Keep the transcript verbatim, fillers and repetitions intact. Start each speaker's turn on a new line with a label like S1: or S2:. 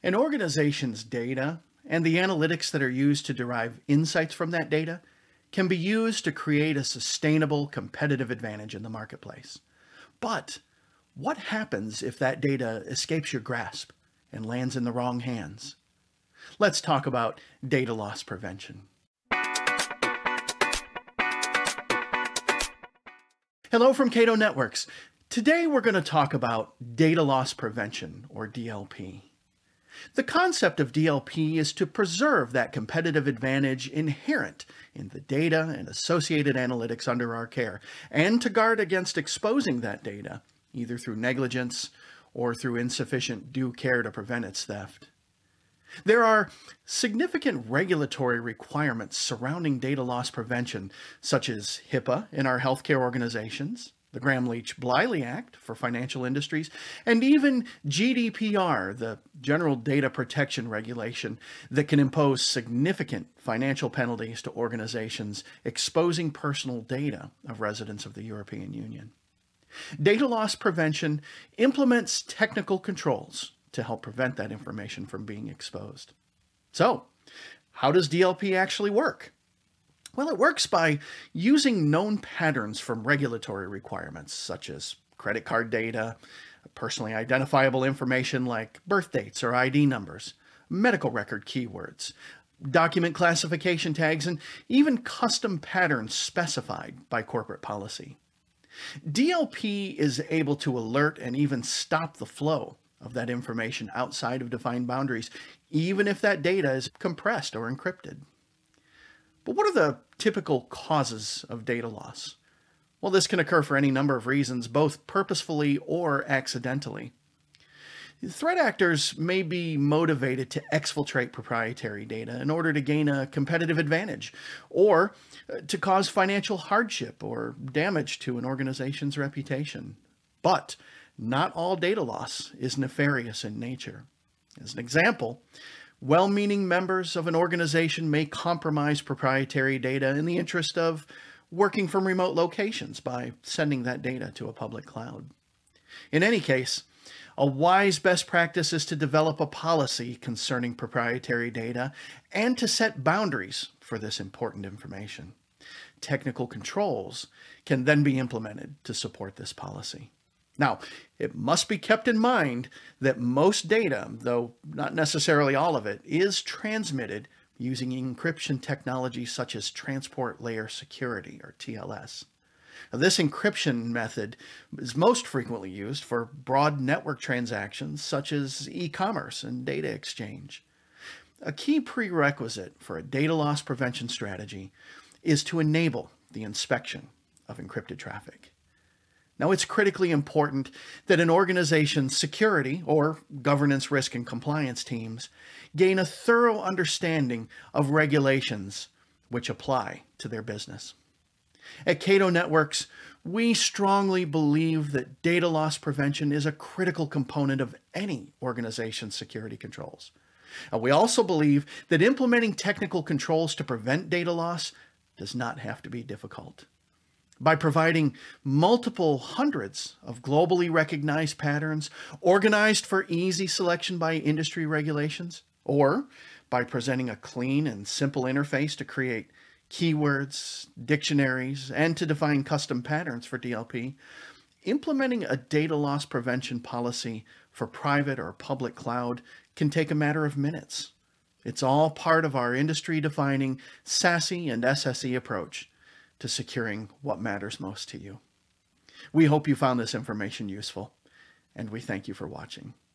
S1: An organization's data and the analytics that are used to derive insights from that data can be used to create a sustainable competitive advantage in the marketplace. But what happens if that data escapes your grasp and lands in the wrong hands? Let's talk about data loss prevention. Hello from Cato Networks. Today we're going to talk about data loss prevention, or D L P. The concept of D L P is to preserve that competitive advantage inherent in the data and associated analytics under our care, and to guard against exposing that data, either through negligence or through insufficient due care to prevent its theft. There are significant regulatory requirements surrounding data loss prevention, such as HIPAA in our healthcare organizations, the Gramm-Leach-Bliley Act for financial industries, and even G D P R, the General Data Protection Regulation, that can impose significant financial penalties to organizations exposing personal data of residents of the European Union. Data loss prevention implements technical controls to help prevent that information from being exposed. So, how does D L P actually work? Well, it works by using known patterns from regulatory requirements, such as credit card data, personally identifiable information like birth dates or I D numbers, medical record keywords, document classification tags, and even custom patterns specified by corporate policy. D L P is able to alert and even stop the flow of that information outside of defined boundaries, even if that data is compressed or encrypted. But what are the typical causes of data loss? Well, this can occur for any number of reasons, both purposefully or accidentally. Threat actors may be motivated to exfiltrate proprietary data in order to gain a competitive advantage, or to cause financial hardship or damage to an organization's reputation. But not all data loss is nefarious in nature. As an example, well-meaning members of an organization may compromise proprietary data in the interest of working from remote locations by sending that data to a public cloud. In any case, a wise best practice is to develop a policy concerning proprietary data and to set boundaries for this important information. Technical controls can then be implemented to support this policy. Now, it must be kept in mind that most data, though not necessarily all of it, is transmitted using encryption technology such as transport layer security, or T L S. Now, this encryption method is most frequently used for broad network transactions such as e-commerce and data exchange. A key prerequisite for a data loss prevention strategy is to enable the inspection of encrypted traffic. Now, it's critically important that an organization's security or governance, risk, and compliance teams gain a thorough understanding of regulations which apply to their business. At Cato Networks, we strongly believe that data loss prevention is a critical component of any organization's security controls. And we also believe that implementing technical controls to prevent data loss does not have to be difficult. By providing multiple hundreds of globally recognized patterns organized for easy selection by industry regulations, or by presenting a clean and simple interface to create keywords, dictionaries, and to define custom patterns for D L P, implementing a data loss prevention policy for private or public cloud can take a matter of minutes. It's all part of our industry-defining SASE and S S E approach to securing what matters most to you. We hope you found this information useful, and we thank you for watching.